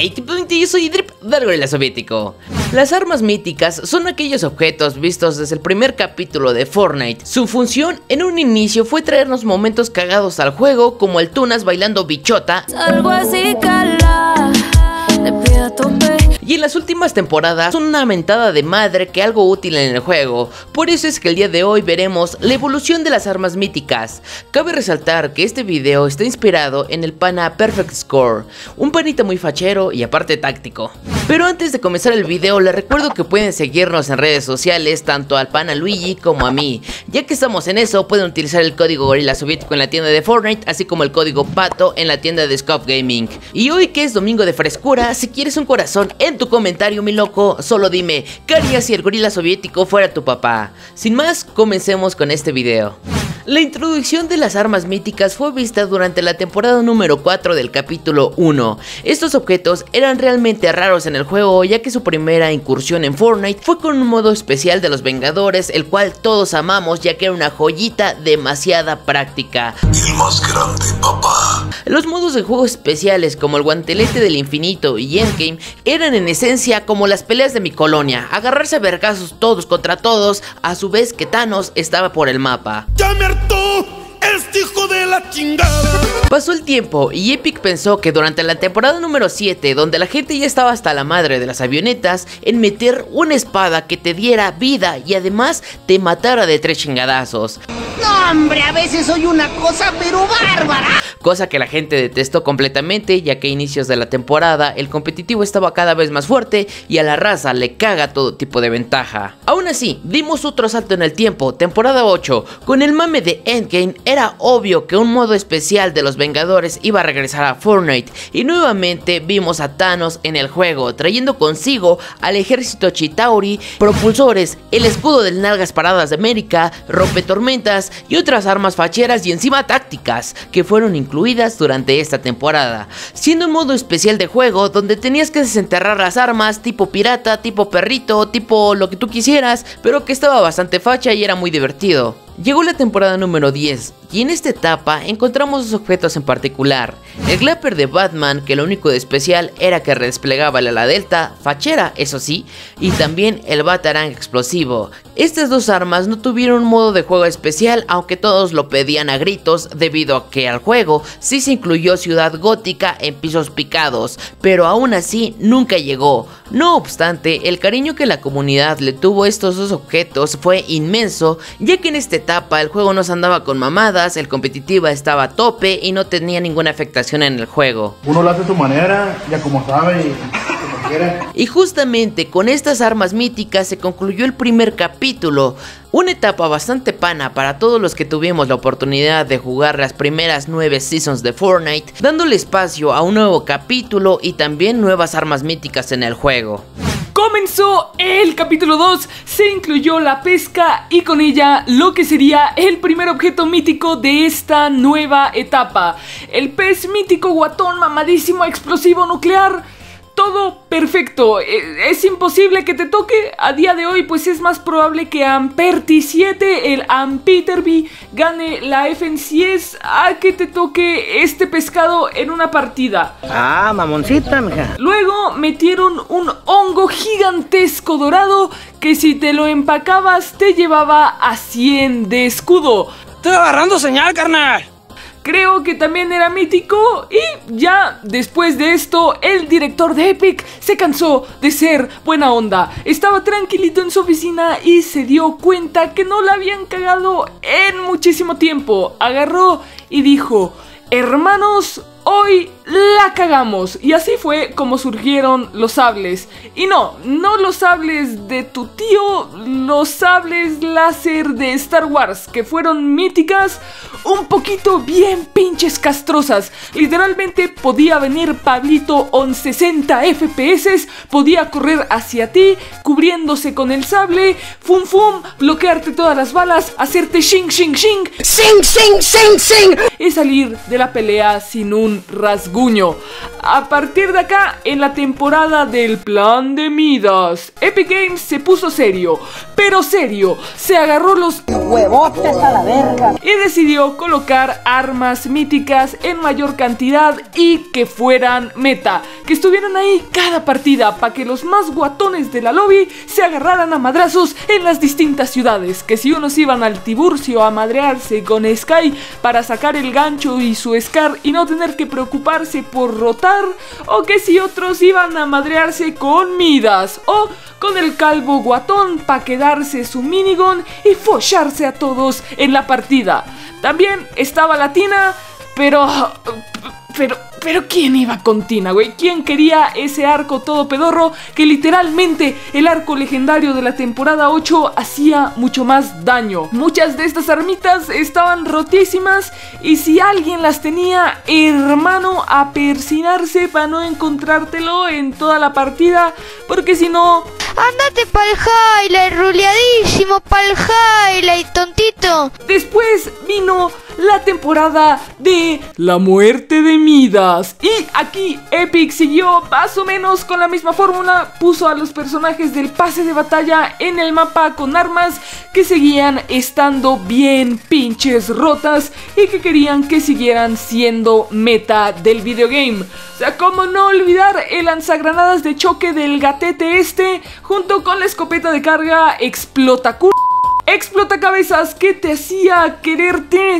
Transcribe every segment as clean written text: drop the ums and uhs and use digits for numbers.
Hey, yo soy Drip del Gorila Soviético. Las armas míticas son aquellos objetos vistos desde el primer capítulo de Fortnite. Su función en un inicio fue traernos momentos cagados al juego, como el Tunas bailando bichota. Algo así, cala, le pido a tope. Y en las últimas temporadas son una mentada de madre que algo útil en el juego. Por eso es que el día de hoy veremos la evolución de las armas míticas. Cabe resaltar que este video está inspirado en el pana Perfect Score, un panita muy fachero y aparte táctico. Pero antes de comenzar el video les recuerdo que pueden seguirnos en redes sociales, tanto al pana Luigi como a mí. Ya que estamos en eso, pueden utilizar el código Gorila Soviético en la tienda de Fortnite, así como el código Pato en la tienda de Scoff Gaming. Y hoy, que es domingo de frescura, si quieres un corazón en tu comentario, mi loco, solo dime, ¿qué harías si el Gorila Soviético fuera tu papá? Sin más, comencemos con este video. La introducción de las armas míticas fue vista durante la temporada número 4 del capítulo 1. Estos objetos eran realmente raros en el juego, ya que su primera incursión en Fortnite fue con un modo especial de los Vengadores, el cual todos amamos, ya que era una joyita demasiada práctica. El más grande, papá. Los modos de juego especiales como el Guantelete del Infinito y Endgame eran en esencia como las peleas de mi colonia, agarrarse a vergazos todos contra todos, a su vez que Thanos estaba por el mapa. ¡Ya me hartó este hijo de la chingada! Pasó el tiempo y Epic pensó que durante la temporada número 7, donde la gente ya estaba hasta la madre de las avionetas, en meter una espada que te diera vida y además te matara de 3 chingadazos. No, hombre, a veces soy una cosa pero bárbara. Cosa que la gente detestó completamente, ya que a inicios de la temporada el competitivo estaba cada vez más fuerte y a la raza le caga todo tipo de ventaja. Aún así, dimos otro salto en el tiempo, temporada 8, con el mame de Endgame. Era obvio que un modo especial de los Vengadores iba a regresar a Fortnite, y nuevamente vimos a Thanos en el juego, trayendo consigo al ejército Chitauri, propulsores, el escudo del Nalgas Paradas de América, rompetormentas y otras armas facheras y encima tácticas, que fueron incluidas durante esta temporada, siendo un modo especial de juego donde tenías que desenterrar las armas tipo pirata, tipo perrito, tipo lo que tú quisieras, pero que estaba bastante facha y era muy divertido. Llegó la temporada número 10 y en esta etapa encontramos dos objetos en particular: el Glapper de Batman, que lo único de especial era que desplegaba el ala delta, fachera eso sí, y también el Batarang explosivo. Estas dos armas no tuvieron un modo de juego especial, aunque todos lo pedían a gritos, debido a que al juego sí se incluyó Ciudad Gótica en pisos picados, pero aún así nunca llegó. No obstante, el cariño que la comunidad le tuvo a estos dos objetos fue inmenso, ya que en esta etapa el juego no se andaba con mamadas, el competitivo estaba a tope y no tenía ninguna afectación en el juego. Uno lo hace a su manera, ya como sabe y como quiere. Y justamente con estas armas míticas se concluyó el primer capítulo, una etapa bastante pana para todos los que tuvimos la oportunidad de jugar las primeras 9 seasons de Fortnite, dándole espacio a un nuevo capítulo y también nuevas armas míticas en el juego. Comenzó el capítulo 2, se incluyó la pesca y con ella lo que sería el primer objeto mítico de esta nueva etapa. El pez mítico guatón mamadísimo explosivo nuclear. Todo perfecto, es imposible que te toque. A día de hoy pues es más probable que Amperti 7, el Ampiterby, gane la FNCS a que te toque este pescado en una partida. Ah, mamoncita, mija. Luego metieron un hongo gigantesco dorado que si te lo empacabas te llevaba a 100 de escudo. Estoy agarrando señal, carnal. Creo que también era mítico. Y ya después de esto el director de Epic se cansó de ser buena onda. Estaba tranquilito en su oficina y se dio cuenta que no la habían cagado en muchísimo tiempo. Agarró y dijo: hermanos, hoy la cagamos. Y así fue como surgieron los sables. Y no los sables de tu tío, los sables láser de Star Wars, que fueron míticas, un poquito bien pinches castrosas. Literalmente podía venir Pablito en 60 FPS, podía correr hacia ti, cubriéndose con el sable, fum fum, bloquearte todas las balas, hacerte shing shing shing, ¡Sing, sing, sing, sing! y salir de la pelea sin un un rasguño. A partir de acá, en la temporada del Plan de Midas, Epic Games se puso serio, pero serio, se agarró los Huevotes a la verga. y decidió colocar armas míticas en mayor cantidad y que fueran meta, que estuvieran ahí cada partida para que los más guatones de la lobby se agarraran a madrazos en las distintas ciudades, que si unos iban al Tiburcio a madrearse con Sky para sacar el gancho y su Scar y no tener que preocuparse por rotar, o que si otros iban a madrearse con Midas o con el calvo guatón para quedarse su minigun y follarse a todos en la partida. También estaba la Tina, pero ¿quién iba con Tina, güey? ¿Quién quería ese arco todo pedorro que literalmente el arco legendario de la temporada 8 hacía mucho más daño? Muchas de estas armitas estaban rotísimas y si alguien las tenía, hermano, a persinarse para no encontrártelo en toda la partida, porque si no... Andate pa'l highlight, ruleadísimo pa'l highlight, tontito. Después vino la temporada de la muerte de Midas y aquí Epic siguió más o menos con la misma fórmula. Puso a los personajes del pase de batalla en el mapa con armas que seguían estando bien pinches rotas y que querían que siguieran siendo meta del videogame. O sea, cómo no olvidar el lanzagranadas de choque del gatete este junto con la escopeta de carga explotacabezas que te hacía quererte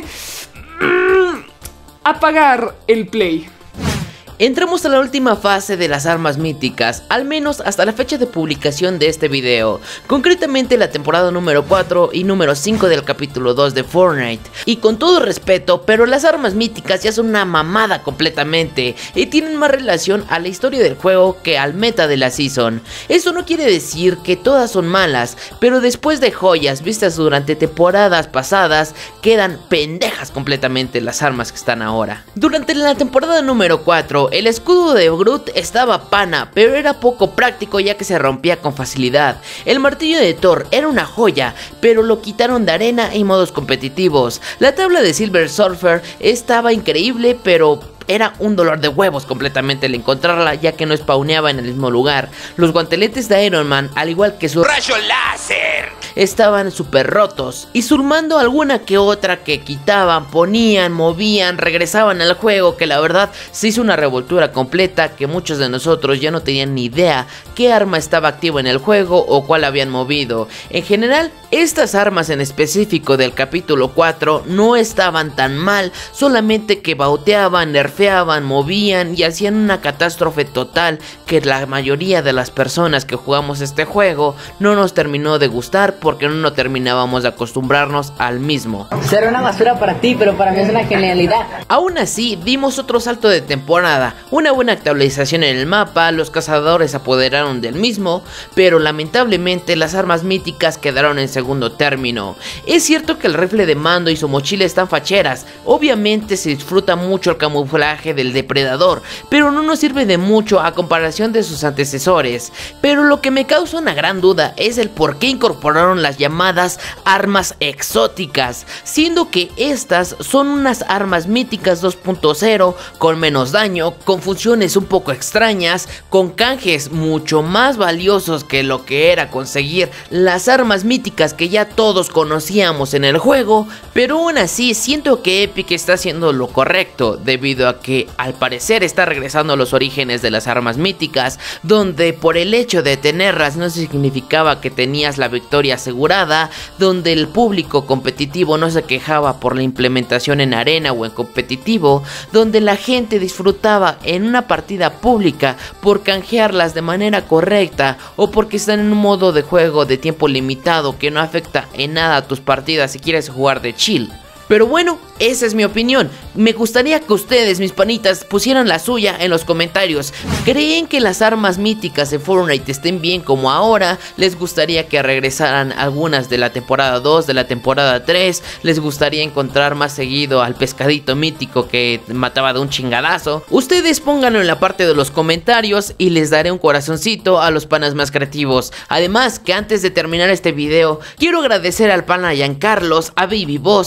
apagar el play. Entramos a la última fase de las armas míticas, al menos hasta la fecha de publicación de este video, concretamente la temporada número 4 y número 5 del capítulo 2 de Fortnite. Y con todo respeto, pero las armas míticas ya son una mamada completamente y tienen más relación a la historia del juego que al meta de la season. Eso no quiere decir que todas son malas, pero después de joyas vistas durante temporadas pasadas, quedan pendejas completamente las armas que están ahora. Durante la temporada número 4, el escudo de Groot estaba pana, pero era poco práctico ya que se rompía con facilidad. El martillo de Thor era una joya, pero lo quitaron de arena y modos competitivos. La tabla de Silver Surfer estaba increíble, pero era un dolor de huevos completamente el encontrarla, ya que no spawneaba en el mismo lugar. Los guanteletes de Iron Man, al igual que su rayo láser, estaban súper rotos, y sumando alguna que otra que quitaban, ponían, movían, regresaban al juego, que la verdad se hizo una revoltura completa que muchos de nosotros ya no tenían ni idea qué arma estaba activa en el juego o cuál habían movido. En general, estas armas en específico del capítulo 4 no estaban tan mal, solamente que bauteaban, nerfeaban, movían y hacían una catástrofe total que la mayoría de las personas que jugamos este juego no nos terminó de gustar porque no terminábamos de acostumbrarnos al mismo. Será una basura para ti, pero para mí es una genialidad. Aún así, dimos otro salto de temporada, una buena actualización en el mapa, los cazadores se apoderaron del mismo, pero lamentablemente las armas míticas quedaron en segundo término. Es cierto que el rifle de mando y su mochila están facheras, obviamente se disfruta mucho el camuflaje del depredador, pero no nos sirve de mucho a comparación de sus antecesores. Pero lo que me causa una gran duda es el por qué incorporaron las llamadas armas exóticas, siendo que estas son unas armas míticas 2.0 con menos daño, con funciones un poco extrañas, con canjes mucho más valiosos que lo que era conseguir las armas míticas que ya todos conocíamos en el juego. Pero aún así siento que Epic está haciendo lo correcto, debido a que al parecer está regresando a los orígenes de las armas míticas, donde por el hecho de tenerlas no significaba que tenías la victoria asegurada, donde el público competitivo no se quejaba por la implementación en arena o en competitivo, donde la gente disfrutaba en una partida pública por canjearlas de manera correcta o porque están en un modo de juego de tiempo limitado que no afecta en nada a tus partidas si quieres jugar de chill. Pero bueno, esa es mi opinión. Me gustaría que ustedes, mis panitas, pusieran la suya en los comentarios. ¿Creen que las armas míticas de Fortnite estén bien como ahora? ¿Les gustaría que regresaran algunas de la temporada 2, de la temporada 3? ¿Les gustaría encontrar más seguido al pescadito mítico que mataba de un chingadazo? Ustedes pónganlo en la parte de los comentarios y les daré un corazoncito a los panas más creativos. Además, que antes de terminar este video, quiero agradecer al pana Giancarlos, a Baby Boss, a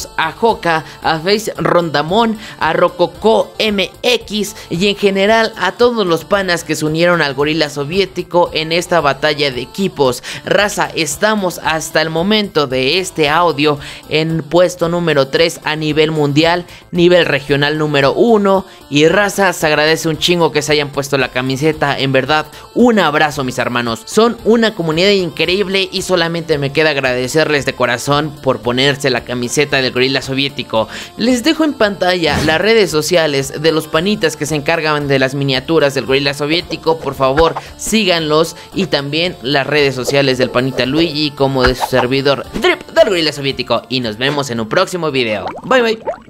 Joca, a Face Rondamón, a Rococó MX y en general a todos los panas que se unieron al gorila soviético en esta batalla de equipos. Raza, estamos hasta el momento de este audio en puesto número 3 a nivel mundial, nivel regional número 1, y raza, se agradece un chingo que se hayan puesto la camiseta. En verdad, un abrazo mis hermanos, son una comunidad increíble y solamente me queda agradecerles de corazón por ponerse la camiseta del gorila soviético. Les dejo en pantalla las redes sociales de los panitas que se encargan de las miniaturas del gorila soviético, por favor síganlos, y también las redes sociales del panita Luigi como de su servidor Drip del gorila soviético, y nos vemos en un próximo video. Bye bye.